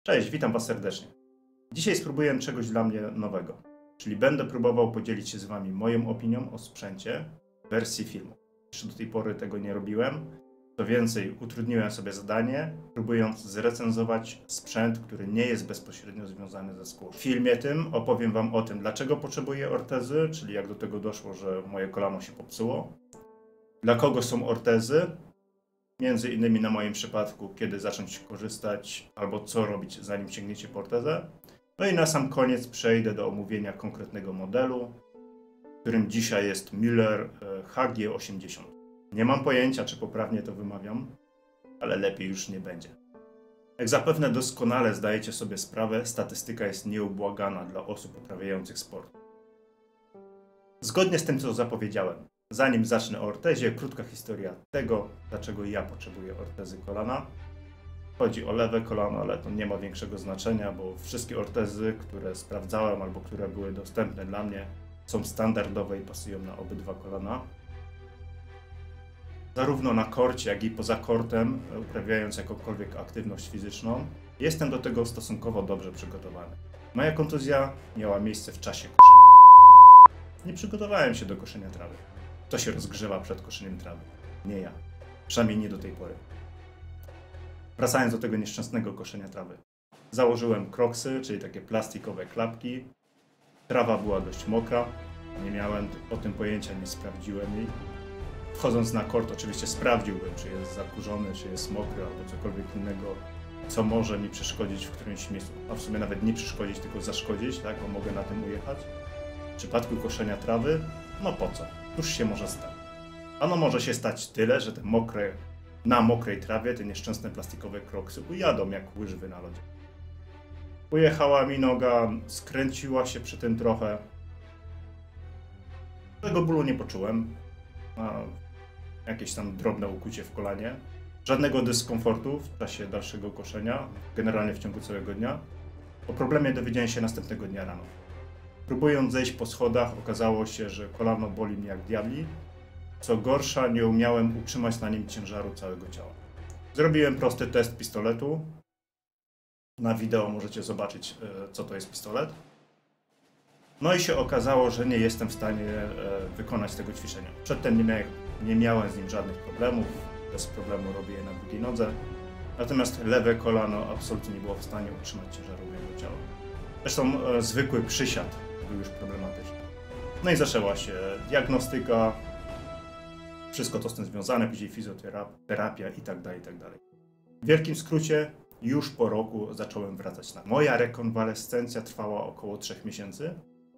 Cześć, witam Was serdecznie. Dzisiaj spróbuję czegoś dla mnie nowego, czyli będę próbował podzielić się z Wami moją opinią o sprzęcie w wersji filmu. Jeszcze do tej pory tego nie robiłem. Co więcej, utrudniłem sobie zadanie, próbując zrecenzować sprzęt, który nie jest bezpośrednio związany ze skórą. W filmie tym opowiem Wam o tym, dlaczego potrzebuję ortezy, czyli jak do tego doszło, że moje kolano się popsuło, dla kogo są ortezy, między innymi na moim przypadku, kiedy zacząć korzystać albo co robić, zanim sięgniecie po ortezę. No i na sam koniec przejdę do omówienia konkretnego modelu, którym dzisiaj jest Müller HG80. Nie mam pojęcia, czy poprawnie to wymawiam, ale lepiej już nie będzie. Jak zapewne doskonale zdajecie sobie sprawę, statystyka jest nieubłagana dla osób uprawiających sport. Zgodnie z tym, co zapowiedziałem, zanim zacznę o ortezie, krótka historia tego, dlaczego ja potrzebuję ortezy kolana. Chodzi o lewe kolano, ale to nie ma większego znaczenia, bo wszystkie ortezy, które sprawdzałem albo które były dostępne dla mnie, są standardowe i pasują na obydwa kolana. Zarówno na korcie, jak i poza kortem, uprawiając jakąkolwiek aktywność fizyczną, jestem do tego stosunkowo dobrze przygotowany. Moja kontuzja miała miejsce w czasie koszenia. Nie przygotowałem się do koszenia trawy. Kto się rozgrzewa przed koszeniem trawy? Nie ja. Przynajmniej nie do tej pory. Wracając do tego nieszczęsnego koszenia trawy. Założyłem kroksy, czyli takie plastikowe klapki. Trawa była dość mokra. Nie miałem o tym pojęcia, nie sprawdziłem jej. Wchodząc na kort oczywiście sprawdziłbym, czy jest zakurzony, czy jest mokry, albo cokolwiek innego, co może mi przeszkodzić w którymś miejscu. A w sumie nawet nie przeszkodzić, tylko zaszkodzić, tak? Bo mogę na tym ujechać. W przypadku koszenia trawy, no po co? Cóż się może stać? Ano może się stać tyle, że te na mokrej trawie te nieszczęsne plastikowe kroksy ujadą jak łyżwy na lodzie. Ujechała mi noga, skręciła się przy tym trochę. Tego bólu nie poczułem. Jakieś tam drobne ukucie w kolanie. Żadnego dyskomfortu w czasie dalszego koszenia, generalnie w ciągu całego dnia. O problemie dowiedziałem się następnego dnia rano. Próbując zejść po schodach, okazało się, że kolano boli mnie jak diabli. Co gorsza, nie umiałem utrzymać na nim ciężaru całego ciała. Zrobiłem prosty test pistoletu. Na wideo możecie zobaczyć, co to jest pistolet. No i się okazało, że nie jestem w stanie wykonać tego ćwiczenia. Przedtem nie miałem z nim żadnych problemów. Bez problemu robię je na drugiej nodze. Natomiast lewe kolano absolutnie nie było w stanie utrzymać ciężaru mojego ciała. Zresztą zwykły przysiad był już problematyczny. No i zaczęła się diagnostyka. Wszystko to z tym związane, później fizjoterapia i tak dalej, i tak dalej. W wielkim skrócie, już po roku zacząłem wracać na. Moja rekonwalescencja trwała około 3 miesięcy,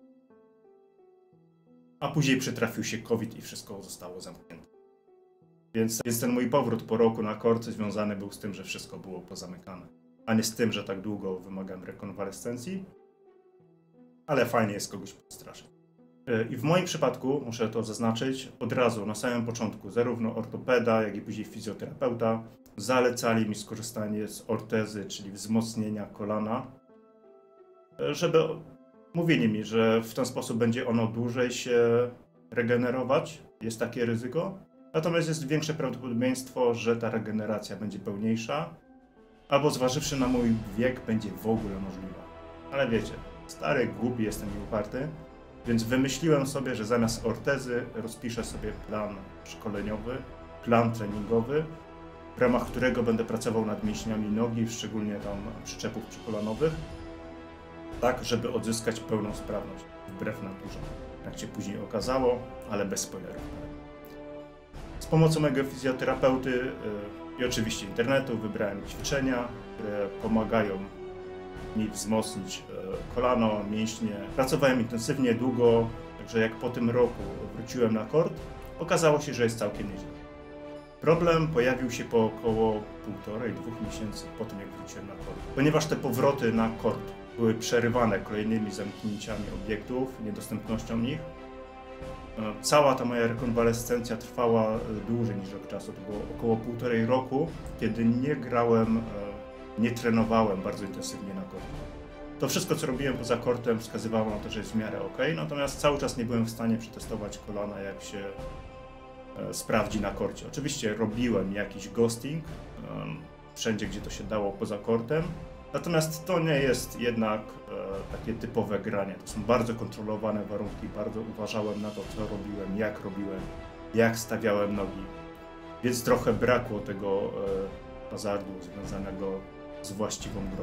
a później przytrafił się COVID i wszystko zostało zamknięte. Więc ten mój powrót po roku na kort związany był z tym, że wszystko było pozamykane, a nie z tym, że tak długo wymagam rekonwalescencji, ale fajnie jest kogoś podstraszyć. I w moim przypadku, muszę to zaznaczyć, od razu na samym początku zarówno ortopeda, jak i później fizjoterapeuta zalecali mi skorzystanie z ortezy, czyli wzmocnienia kolana, żeby mówili mi, że w ten sposób będzie ono dłużej się regenerować, jest takie ryzyko, natomiast jest większe prawdopodobieństwo, że ta regeneracja będzie pełniejsza, albo zważywszy na mój wiek, będzie w ogóle możliwa. Ale wiecie, stary, głupi jestem i uparty. Więc wymyśliłem sobie, że zamiast ortezy rozpiszę sobie plan szkoleniowy, plan treningowy, w ramach którego będę pracował nad mięśniami nogi, szczególnie tam przyczepów przykolanowych, tak, żeby odzyskać pełną sprawność, wbrew naturze. Jak się później okazało, ale bez spoilerów. Z pomocą mojego fizjoterapeuty i oczywiście internetu wybrałem ćwiczenia, które pomagają mi wzmocnić kolano, mięśnie. Pracowałem intensywnie, długo, także jak po tym roku wróciłem na kort, okazało się, że jest całkiem nieźle. Problem pojawił się po około 1,5–2 miesięcy po tym, jak wróciłem na kort. Ponieważ te powroty na kort były przerywane kolejnymi zamknięciami obiektów, niedostępnością ich, cała ta moja rekonwalescencja trwała dłużej niż rok czasu. To było około 1,5 roku, kiedy nie grałem, nie trenowałem bardzo intensywnie na korcie. To wszystko, co robiłem poza kortem, wskazywało na to, że jest w miarę ok, natomiast cały czas nie byłem w stanie przetestować kolana, jak się sprawdzi na korcie. Oczywiście robiłem jakiś ghosting, wszędzie, gdzie to się dało poza kortem, Natomiast to nie jest jednak takie typowe granie. To są bardzo kontrolowane warunki, bardzo uważałem na to, co robiłem, jak stawiałem nogi. Więc trochę brakło tego hazardu związanego z właściwą grą.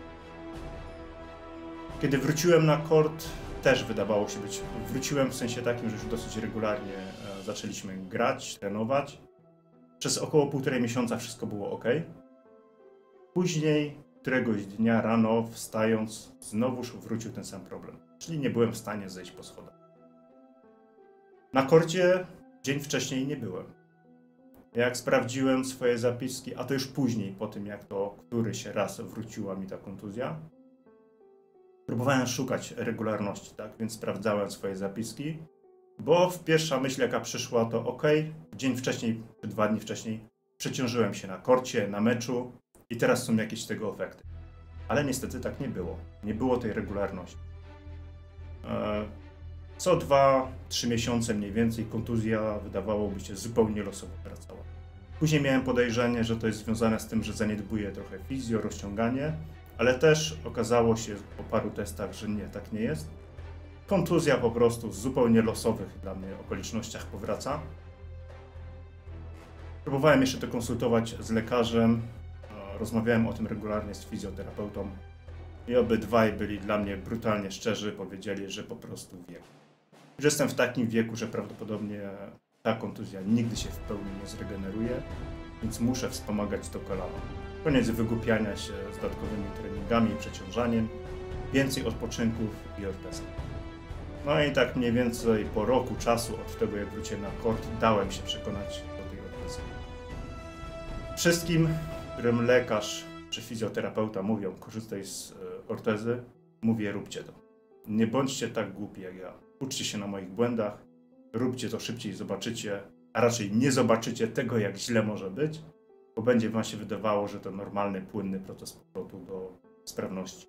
Kiedy wróciłem na kort, też wydawało się być... Wróciłem w sensie takim, że już dosyć regularnie zaczęliśmy grać, trenować. Przez około 1,5 miesiąca wszystko było ok. Później, któregoś dnia rano, wstając, znowuż wrócił ten sam problem. Czyli nie byłem w stanie zejść po schodach. Na korcie dzień wcześniej nie byłem. Jak sprawdziłem swoje zapiski, a to już później, po tym jak to któryś raz wróciła mi ta kontuzja, próbowałem szukać regularności, tak? Więc sprawdzałem swoje zapiski, bo pierwsza myśl jaka przyszła to ok, dzień wcześniej, czy 2 dni wcześniej przeciążyłem się na korcie, na meczu i teraz są jakieś tego efekty. Ale niestety tak nie było. Nie było tej regularności. Co 2-3 miesiące mniej więcej kontuzja wydawałoby się zupełnie losowo wracała. Później miałem podejrzenie, że to jest związane z tym, że zaniedbuję trochę fizjo, rozciąganie, ale też okazało się po paru testach, że nie, tak nie jest. Kontuzja po prostu z zupełnie losowych dla mnie okolicznościach powraca. Próbowałem jeszcze to konsultować z lekarzem, rozmawiałem o tym regularnie z fizjoterapeutą i obydwaj byli dla mnie brutalnie szczerzy, powiedzieli, że po prostu wiek. Już jestem w takim wieku, że prawdopodobnie ta kontuzja nigdy się w pełni nie zregeneruje, więc muszę wspomagać to kolano. Koniec wygłupiania się z dodatkowymi treningami i przeciążaniem, więcej odpoczynków i ortezy. No i tak mniej więcej po roku czasu od tego, jak wróciłem na kort, dałem się przekonać do tej ortezy. Wszystkim, którym lekarz czy fizjoterapeuta mówią, korzystaj z ortezy, mówię, róbcie to. Nie bądźcie tak głupi jak ja. Uczcie się na moich błędach, róbcie to szybciej, zobaczycie, a raczej nie zobaczycie tego, jak źle może być, bo będzie wam się wydawało, że to normalny, płynny proces powrotu do sprawności.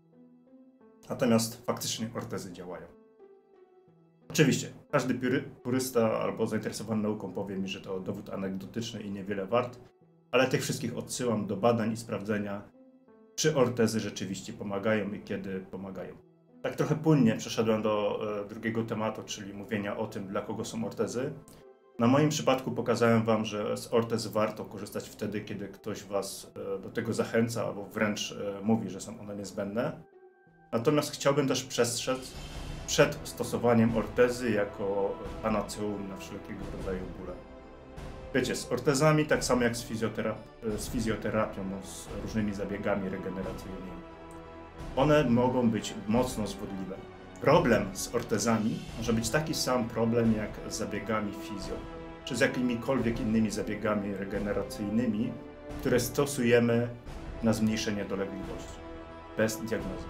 Natomiast faktycznie ortezy działają. Oczywiście, każdy purysta albo zainteresowany nauką powie mi, że to dowód anegdotyczny i niewiele wart, ale tych wszystkich odsyłam do badań i sprawdzenia, czy ortezy rzeczywiście pomagają i kiedy pomagają. Tak trochę płynnie przeszedłem do drugiego tematu, czyli mówienia o tym, dla kogo są ortezy. Na moim przypadku pokazałem wam, że z ortez warto korzystać wtedy, kiedy ktoś was do tego zachęca albo wręcz mówi, że są one niezbędne. Natomiast chciałbym też przestrzec przed stosowaniem ortezy jako panaceum na wszelkiego rodzaju bóle. Wiecie, z ortezami tak samo jak z fizjoterapią, z różnymi zabiegami regeneracyjnymi. One mogą być mocno zwodliwe. Problem z ortezami może być taki sam problem jak z zabiegami fizjo, czy z jakimikolwiek innymi zabiegami regeneracyjnymi, które stosujemy na zmniejszenie dolegliwości, bez diagnozy.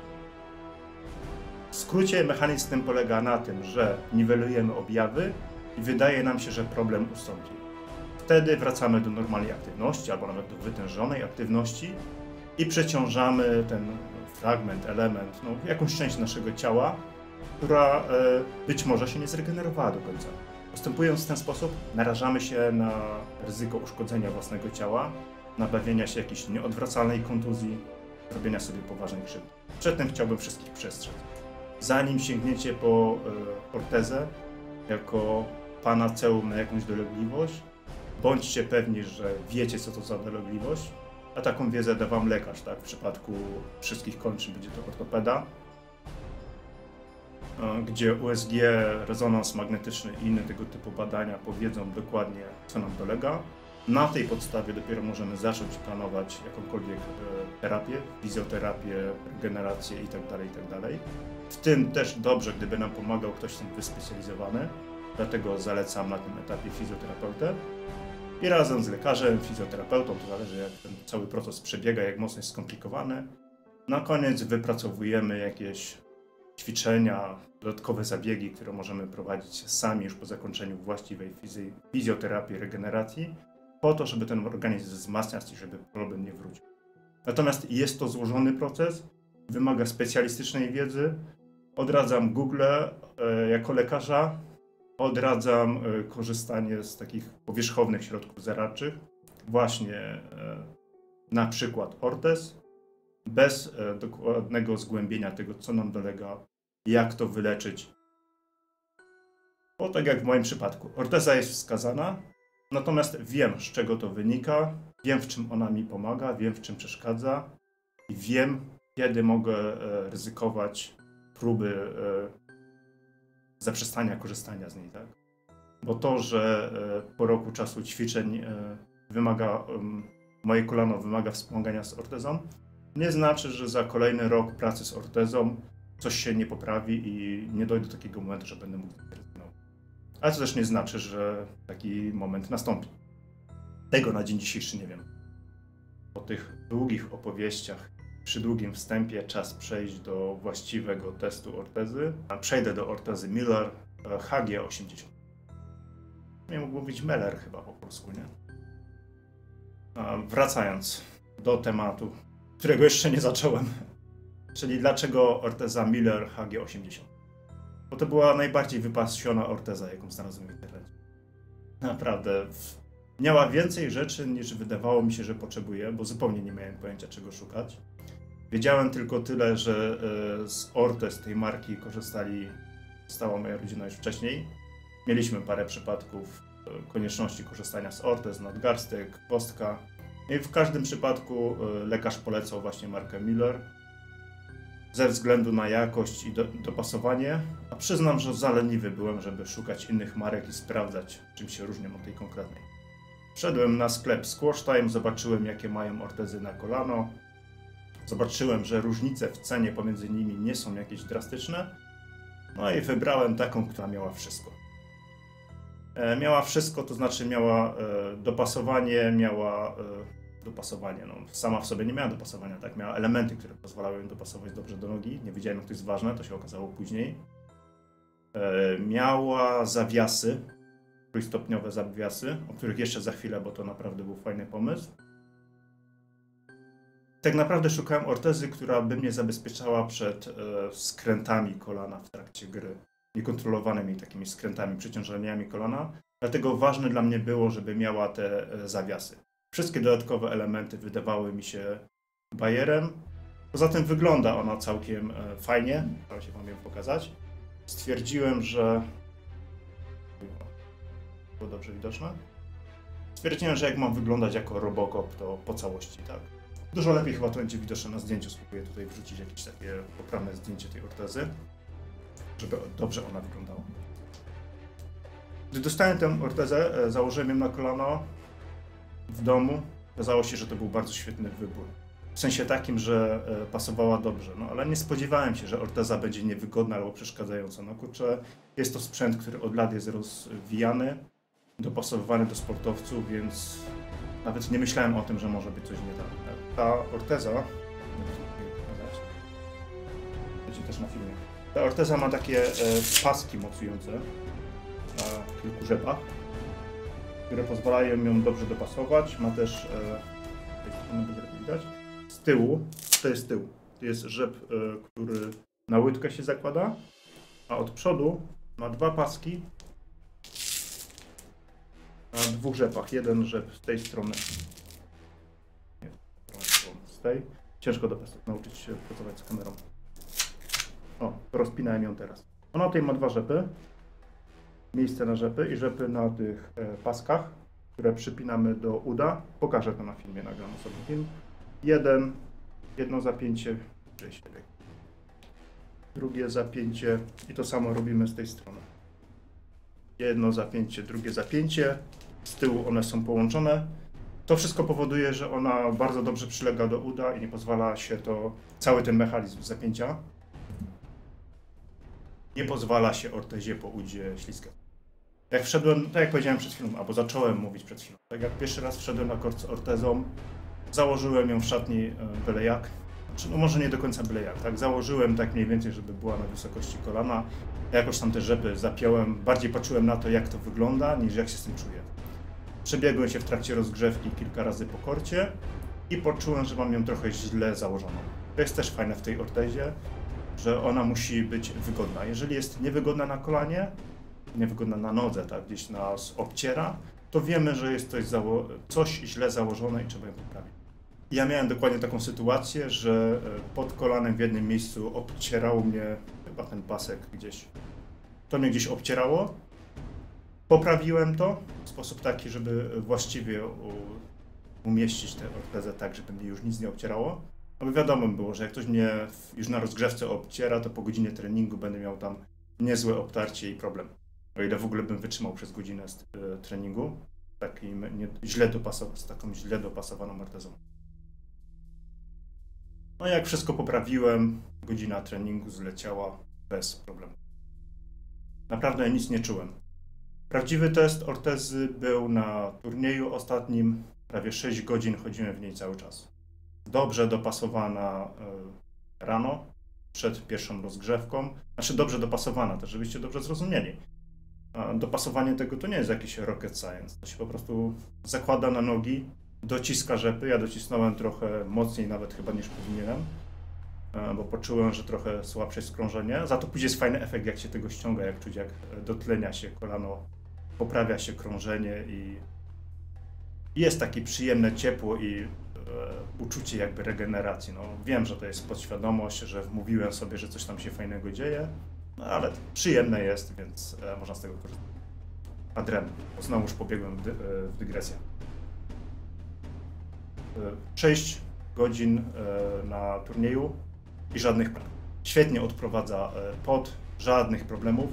W skrócie mechanizm ten polega na tym, że niwelujemy objawy i wydaje nam się, że problem ustąpi. Wtedy wracamy do normalnej aktywności albo nawet do wytężonej aktywności i przeciążamy ten fragment, element, jakąś część naszego ciała, która być może się nie zregenerowała do końca. Postępując w ten sposób, narażamy się na ryzyko uszkodzenia własnego ciała, nabawienia się jakiejś nieodwracalnej kontuzji, robienia sobie poważnej krzywdy. Przed tym chciałbym wszystkich przestrzec. Zanim sięgniecie po ortezę jako panaceum na jakąś dolegliwość, bądźcie pewni, że wiecie, co to za dolegliwość, a taką wiedzę da wam lekarz, tak? W przypadku wszystkich kończyn będzie to ortopeda, gdzie USG, rezonans magnetyczny i inne tego typu badania powiedzą dokładnie, co nam dolega. Na tej podstawie dopiero możemy zacząć planować jakąkolwiek terapię, fizjoterapię, regenerację itd., itd. W tym też dobrze, gdyby nam pomagał ktoś w tym wyspecjalizowany, dlatego zalecam na tym etapie fizjoterapeutę. I razem z lekarzem, fizjoterapeutą, to zależy jak ten cały proces przebiega, jak mocno jest skomplikowany, na koniec wypracowujemy jakieś ćwiczenia, dodatkowe zabiegi, które możemy prowadzić sami już po zakończeniu właściwej fizjoterapii, regeneracji, po to, żeby ten organizm wzmacniać i żeby problem nie wrócił. Natomiast jest to złożony proces, wymaga specjalistycznej wiedzy. Odradzam Google jako lekarza, odradzam korzystanie z takich powierzchownych środków zaradczych, właśnie na przykład ortez, bez dokładnego zgłębienia tego, co nam dolega, jak to wyleczyć. Bo tak jak w moim przypadku, orteza jest wskazana, natomiast wiem, z czego to wynika, wiem, w czym ona mi pomaga, wiem, w czym przeszkadza i wiem, kiedy mogę ryzykować próby zaprzestania korzystania z niej, tak? Bo to, że po roku czasu ćwiczeń moje kolano wymaga wspomagania z ortezą, nie znaczy, że za kolejny rok pracy z ortezą coś się nie poprawi i nie dojdę do takiego momentu, że będę mógł rezygnować. Ale to też nie znaczy, że taki moment nastąpi. Tego na dzień dzisiejszy nie wiem. Po tych długich opowieściach, przy długim wstępie czas przejść do właściwego testu ortezy. Przejdę do ortezy Miller HG80. Nie mógł mówić Meller chyba po polsku, nie? Wracając do tematu, którego jeszcze nie zacząłem. Czyli dlaczego orteza Miller HG80? Bo to była najbardziej wypasiona orteza, jaką znalazłem w internecie. Naprawdę. Miała więcej rzeczy, niż wydawało mi się, że potrzebuję, bo zupełnie nie miałem pojęcia, czego szukać. Wiedziałem tylko tyle, że z ortez tej marki korzystała moja rodzina już wcześniej. Mieliśmy parę przypadków konieczności korzystania z ortez, nadgarstek, kostka. I w każdym przypadku lekarz polecał właśnie markę Miller ze względu na jakość i dopasowanie. A przyznam, że za leniwy byłem, żeby szukać innych marek i sprawdzać, czym się różnią od tej konkretnej. Wszedłem na sklep Squash Time, zobaczyłem, jakie mają ortezy na kolano. Zobaczyłem, że różnice w cenie pomiędzy nimi nie są jakieś drastyczne. No i wybrałem taką, która miała wszystko. Miała wszystko, to znaczy miała dopasowanie, no sama w sobie nie miała dopasowania, tak? Miała elementy, które pozwalały ją dopasować dobrze do nogi. Nie wiedziałem, jak to jest ważne, to się okazało później. Miała zawiasy, trójstopniowe zawiasy, o których jeszcze za chwilę, bo to naprawdę był fajny pomysł. Tak naprawdę szukałem ortezy, która by mnie zabezpieczała przed skrętami kolana w trakcie gry. Niekontrolowanymi takimi skrętami, przeciążeniami kolana. Dlatego ważne dla mnie było, żeby miała te zawiasy. Wszystkie dodatkowe elementy wydawały mi się bajerem. Poza tym wygląda ona całkiem fajnie. Staram się wam ją pokazać. Stwierdziłem, że... Było dobrze widoczne? Stwierdziłem, że jak mam wyglądać jako Robocop, to po całości, tak. Dużo lepiej chyba to będzie widoczne na zdjęciu. Spróbuję tutaj wrzucić jakieś takie poprawne zdjęcie tej ortezy, żeby dobrze ona wyglądała. Gdy dostałem tę ortezę, założyłem ją na kolano w domu. Okazało się, że to był bardzo świetny wybór. W sensie takim, że pasowała dobrze, no ale nie spodziewałem się, że orteza będzie niewygodna albo przeszkadzająca. No kurczę, jest to sprzęt, który od lat jest rozwijany, dopasowywany do sportowców, więc nawet nie myślałem o tym, że może być coś nie tak. Ta orteza, będzie też na filmie. Ta orteza ma takie paski mocujące na kilku rzepach, które pozwalają ją dobrze dopasować. Ma też, będzie lepiej widać, z tyłu, to jest tył, to jest rzep, który na łydkę się zakłada, a od przodu ma dwa paski na dwóch rzepach. Jeden rzep z tej strony, nie, z tej. Ciężko nauczyć się pracować z kamerą. O, rozpinałem ją teraz. Ona tutaj ma dwa rzepy. Miejsce na rzepy i rzepy na tych paskach, które przypinamy do uda. Pokażę to na filmie, nagram sobie film. Jedno zapięcie, drugie zapięcie i to samo robimy z tej strony. Jedno zapięcie, drugie zapięcie. Z tyłu one są połączone. To wszystko powoduje, że ona bardzo dobrze przylega do uda i nie pozwala się cały ten mechanizm zapięcia nie pozwala się ortezie po udzie ślizgać. Jak wszedłem, tak jak powiedziałem przed chwilą, albo zacząłem mówić przed chwilą, tak jak pierwszy raz wszedłem na kort z ortezą, założyłem ją w szatni byle jak, znaczy, no może nie do końca byle jak, tak, założyłem tak mniej więcej, żeby była na wysokości kolana, jakoś tam te rzepy zapiąłem, bardziej patrzyłem na to, jak to wygląda, niż jak się z tym czuję. Przebiegłem się w trakcie rozgrzewki kilka razy po korcie i poczułem, że mam ją trochę źle założoną. To jest też fajne w tej ortezie, że ona musi być wygodna. Jeżeli jest niewygodna na kolanie, niewygodna na nodze, tak, gdzieś nas obciera, to wiemy, że jest coś źle założone i trzeba ją poprawić. I ja miałem dokładnie taką sytuację, że pod kolanem w jednym miejscu obcierało mnie, chyba ten pasek gdzieś, to mnie gdzieś obcierało. Poprawiłem to w sposób taki, żeby właściwie umieścić tę ortezę tak, żeby mnie już nic nie obcierało. No bo wiadomo było, że jak ktoś mnie już na rozgrzewce obciera, to po godzinie treningu będę miał tam niezłe obtarcie i problem. O ile w ogóle bym wytrzymał przez godzinę treningu z taką źle dopasowaną ortezą. No jak wszystko poprawiłem, godzina treningu zleciała bez problemu. Naprawdę nic nie czułem. Prawdziwy test ortezy był na turnieju ostatnim, prawie 6 godzin chodziłem w niej cały czas. Dobrze dopasowana rano, przed pierwszą rozgrzewką. Znaczy dobrze dopasowana, to żebyście dobrze zrozumieli. Dopasowanie tego to nie jest jakiś rocket science. To się po prostu zakłada na nogi, dociska rzepy. Ja docisnąłem trochę mocniej nawet chyba niż powinienem, bo poczułem, że trochę słabsze jest krążenie. Za to później jest fajny efekt, jak się tego ściąga, jak czuć, jak dotlenia się kolano, poprawia się krążenie i jest takie przyjemne ciepło i uczucie jakby regeneracji. No, wiem, że to jest podświadomość, że wmówiłem sobie, że coś tam się fajnego dzieje, no, ale przyjemne jest, więc można z tego korzystać. Adren, znowuż pobiegłem w dygresję. 6 godzin na turnieju i żadnych plan. Świetnie odprowadza pot, żadnych problemów,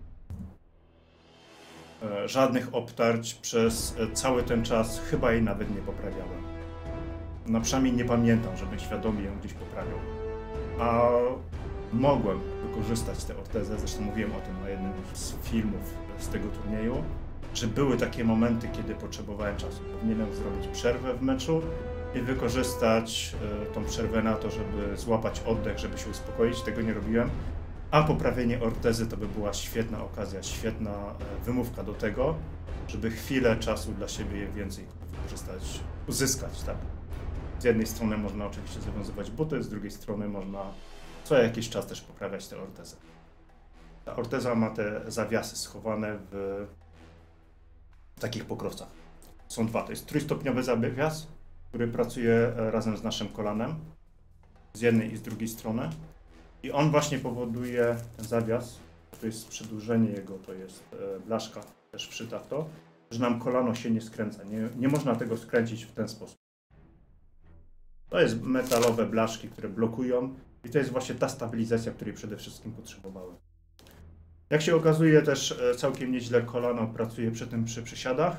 żadnych obtarć przez cały ten czas, chyba jej nawet nie poprawiałem. No przynajmniej nie pamiętam, żebym świadomie ją gdzieś poprawiał. A mogłem wykorzystać tę ortezę, zresztą mówiłem o tym na jednym z filmów z tego turnieju, że były takie momenty, kiedy potrzebowałem czasu. Powinienem zrobić przerwę w meczu i wykorzystać tą przerwę na to, żeby złapać oddech, żeby się uspokoić. Tego nie robiłem. A poprawienie ortezy to by była świetna okazja, świetna wymówka do tego, żeby chwilę czasu dla siebie więcej wykorzystać, uzyskać, tak? Z jednej strony można oczywiście zawiązywać buty, z drugiej strony można co jakiś czas też poprawiać tę ortezę. Ta orteza ma te zawiasy schowane w takich pokrowcach. Są dwa, to jest trójstopniowy zawias, który pracuje razem z naszym kolanem, z jednej i z drugiej strony. I on właśnie powoduje, ten zawias, to jest przedłużenie jego, to jest blaszka też wszyta w to, że nam kolano się nie skręca. Nie można tego skręcić w ten sposób. To jest metalowe blaszki, które blokują i to jest właśnie ta stabilizacja, której przede wszystkim potrzebowałem. Jak się okazuje, też całkiem nieźle kolano pracuje przy tym przy przysiadach.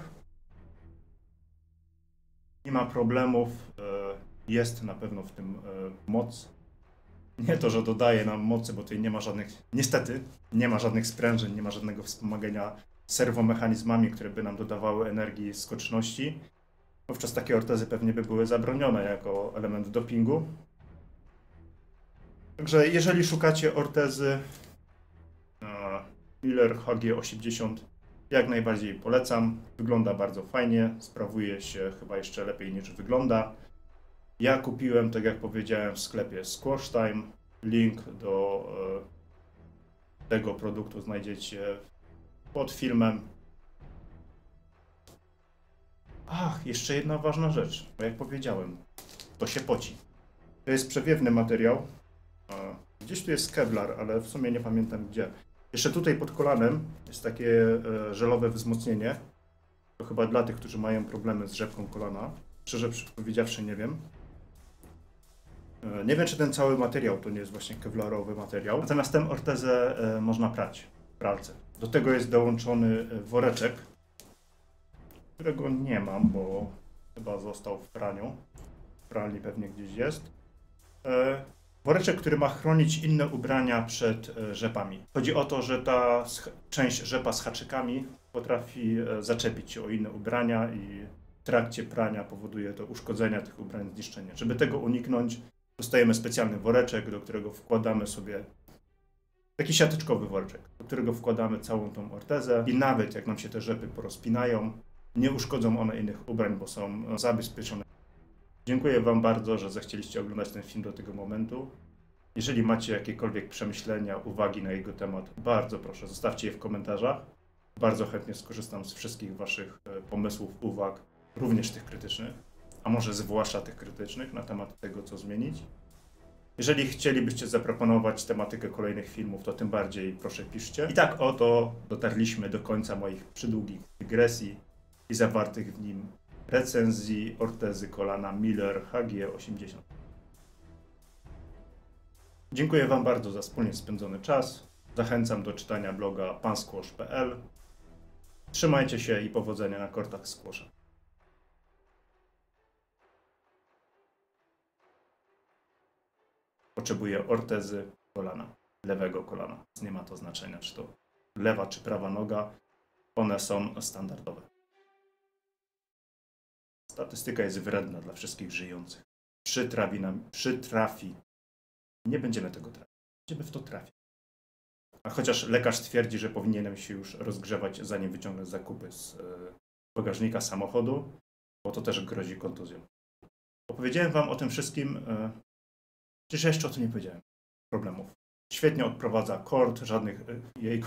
Nie ma problemów, jest na pewno w tym moc. Nie to, że dodaje nam mocy, bo tutaj nie ma żadnych, niestety, nie ma żadnych sprężyn, nie ma żadnego wspomagania serwomechanizmami, które by nam dodawały energii i skoczności. Wówczas takie ortezy pewnie by były zabronione jako element dopingu. Także jeżeli szukacie ortezy Miller HG80, jak najbardziej polecam. Wygląda bardzo fajnie, sprawuje się chyba jeszcze lepiej niż wygląda. Ja kupiłem, tak jak powiedziałem, w sklepie Squash Time. Link do tego produktu znajdziecie pod filmem. Ach, jeszcze jedna ważna rzecz, bo jak powiedziałem, to się poci. To jest przewiewny materiał. Gdzieś tu jest Kevlar, ale w sumie nie pamiętam gdzie. Jeszcze tutaj pod kolanem jest takie żelowe wzmocnienie. To chyba dla tych, którzy mają problemy z rzepką kolana. Szczerze powiedziawszy, nie wiem. Nie wiem, czy ten cały materiał to nie jest właśnie kevlarowy materiał. Natomiast tę ortezę można prać w pralce. Do tego jest dołączony woreczek, którego nie mam, bo chyba został w praniu. W pralni pewnie gdzieś jest. Woreczek, który ma chronić inne ubrania przed rzepami. Chodzi o to, że ta część rzepa z haczykami potrafi zaczepić się o inne ubrania i w trakcie prania powoduje to uszkodzenia tych ubrań, zniszczenie. Żeby tego uniknąć, dostajemy specjalny woreczek, do którego wkładamy sobie taki siateczkowy woreczek, do którego wkładamy całą tą ortezę i nawet jak nam się te rzepy porozpinają, nie uszkodzą one innych ubrań, bo są zabezpieczone. Dziękuję Wam bardzo, że zechcieliście oglądać ten film do tego momentu. Jeżeli macie jakiekolwiek przemyślenia, uwagi na jego temat, bardzo proszę, zostawcie je w komentarzach. Bardzo chętnie skorzystam z wszystkich Waszych pomysłów, uwag, również tych krytycznych. a może zwłaszcza tych krytycznych na temat tego, co zmienić. Jeżeli chcielibyście zaproponować tematykę kolejnych filmów, to tym bardziej proszę piszcie. I tak oto dotarliśmy do końca moich przydługich dygresji i zawartych w nim recenzji ortezy kolana Miller HG80. Dziękuję Wam bardzo za wspólnie spędzony czas. Zachęcam do czytania bloga pansquash.pl. Trzymajcie się i powodzenia na kortach squasha. Potrzebuję ortezy kolana, lewego kolana. Nie ma to znaczenia, czy to lewa, czy prawa noga. One są standardowe. Statystyka jest wredna dla wszystkich żyjących. Przytrafi. Nie będziemy tego trafić. Będziemy w to trafić. A chociaż lekarz twierdzi, że powinienem się już rozgrzewać, zanim wyciągnę zakupy z bagażnika samochodu, bo to też grozi kontuzją. Opowiedziałem Wam o tym wszystkim, przecież jeszcze o tym nie powiedziałem. Problemów. Świetnie odprowadza kord, żadnych jejku.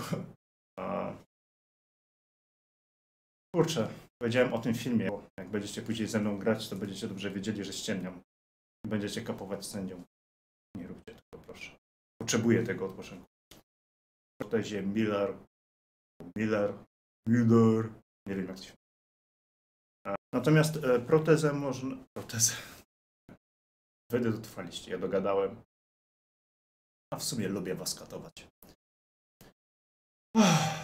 Kurczę, powiedziałem o tym filmie, bo jak będziecie później ze mną grać, to będziecie dobrze wiedzieli, że ściemniam. Będziecie kapować sędzią. Nie róbcie tego, proszę. Potrzebuję tego odpoczynku. W protezie Miller. Nie wiem jak to się. Natomiast protezę można... Wtedy dotrwaliście, ja dogadałem. A w sumie lubię was katować.